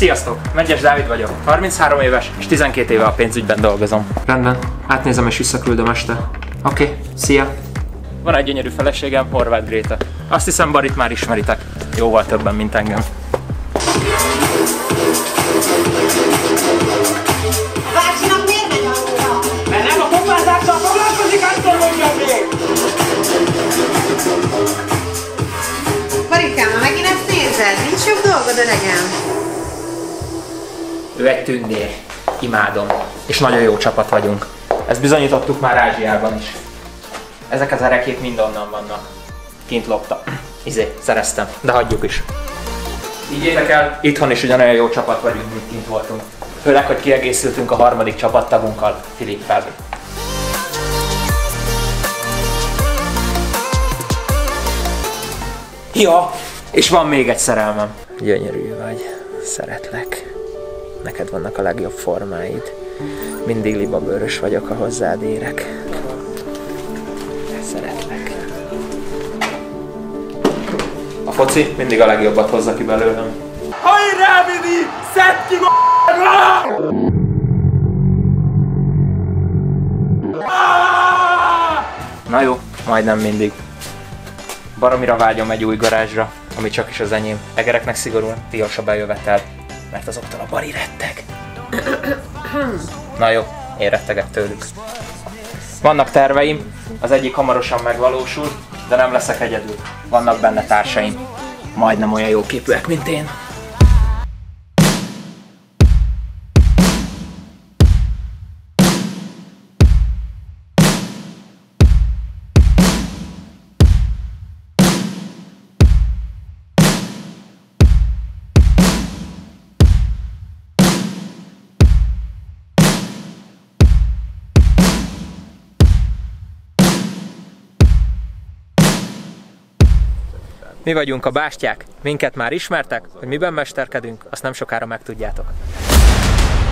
Sziasztok! Megyes Dávid vagyok. 33 éves és 12 éve a pénzügyben dolgozom. Rendben, átnézem és visszaküldöm este. Oké, szia! Van egy gyönyörű feleségem, Horváth Gréta. Azt hiszem, Barit már ismeritek. Jóval többen, mint engem. Bácsinak miért megy alulra? Mert nem a pofázással foglalkozik, attól mondjam még! Barikám, ha megint ezt nézed, nincs jobb dolgod, öregem. Ő egy tündér. Imádom. És nagyon jó csapat vagyunk. Ezt bizonyítottuk már Ázsiában is. Ezek az erekék mind onnan vannak. Kint lopta. Szereztem. De hagyjuk is. Higgyétek el, itthon is ugyanolyan jó csapat vagyunk, mint kint voltunk. Főleg, hogy kiegészültünk a harmadik csapattagunkkal, Filippel. Ja, és van még egy szerelmem. Gyönyörű vagy. Szeretlek. Neked vannak a legjobb formáid. Mindig libabőrös vagyok, ha hozzád érek. Szeretlek. A foci mindig a legjobbat hozza ki belőlem. Hajrá, Vidi! Szedd ki m***ra! Na jó, majdnem mindig. Baromira vágyom egy új garázsra, ami csak is az enyém. Egereknek szigorúan tilos a bejövetel, mert azoktól a Bari retteg. Na jó, én rettegek tőlük. Vannak terveim, az egyik hamarosan megvalósul, de nem leszek egyedül. Vannak benne társaim, majdnem olyan jó képűek, mint én. Mi vagyunk a bástyák, minket már ismertek, hogy miben mesterkedünk, azt nem sokára megtudjátok.